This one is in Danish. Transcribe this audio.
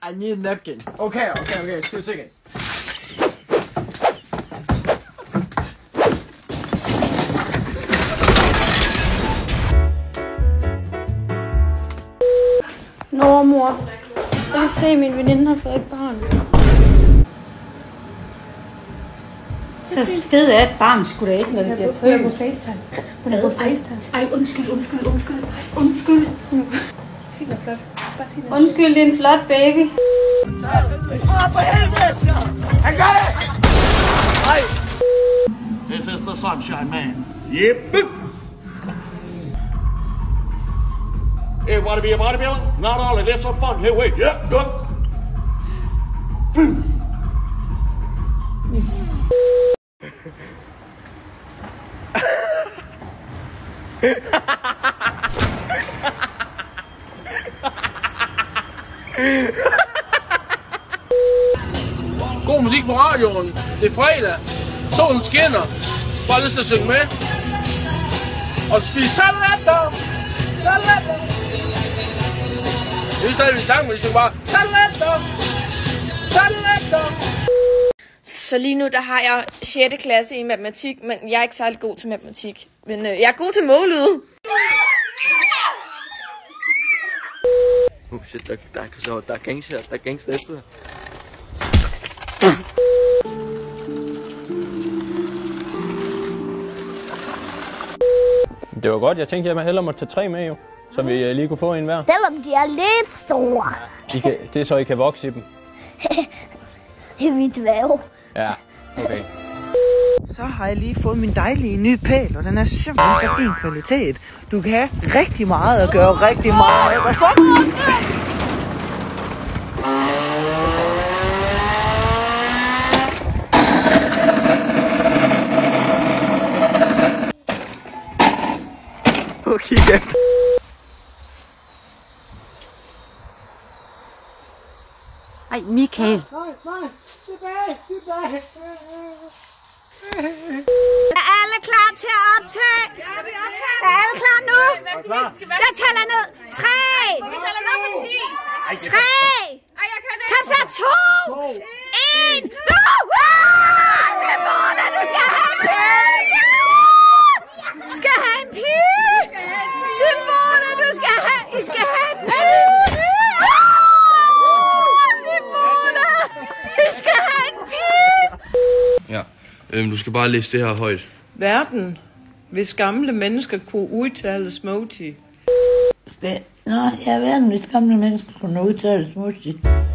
I need a napkin. Okay. 2 seconds. Nå, mor. Jeg kan se, at min veninde har fået et barn. Så fed er et barn sgu da ikke, når det bliver født. Hun er på FaceTime. Hun er på FaceTime. Ej, undskyld. Sig noget flot. Bare sig noget. Undskyld, det er en flot baby. For helvede, så! Han gør det! Ej! This is the sunshine man. Yep. Hey, wanna be a bodybuilder? Not only this for fun. Hey, wait. Yep, good. God musik på radioen. Det er fredag. Solen skinner. Bare lyst til at synge med. Og spise salater. Det er stadig en sang, men vi synger bare salater. Så lige nu, der har jeg 6. klasse i matematik, men jeg er ikke særlig god til matematik. Men jeg er god til mållyde. Shit, der er gangster. Der er gangster efter. Det var godt. Jeg tænkte, at jeg hellere måtte tage 3 med, jo. Så vi lige kunne få en hver. Selvom de er lidt store. Det er så, I kan vokse i dem. Det er mit dværg. Ja, okay. Så har jeg lige fået min dejlige nye pæl, og den er simpelthen så fin kvalitet. Du kan have rigtig meget og gøre rigtig meget med. Hvad fuck? Okay, ja. Ej, Michael. Nej, tilbage. Er alle klar til at optage? Er alle klar nu? Jeg tæller ned. 3. Vi tæller ned for 10. 3. Kom så, 2. 1. Nu! Simone, du skal have en pige! Du skal have en pige! Simone, du skal have... I skal have en pige! Simone, I skal have en pige! Ja, du skal bare læse det her højt. Verden, hvis gamle mennesker kunne udtale smoothie. Nå, ja, verden, hvis gamle mennesker kunne udtale smoothie.